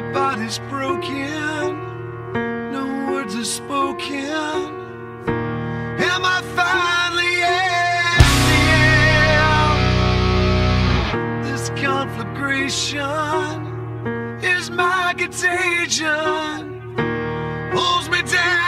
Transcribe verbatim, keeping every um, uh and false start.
body's broken, no words are spoken. Am I finally at the end? This conflagration is my contagion, pulls me down.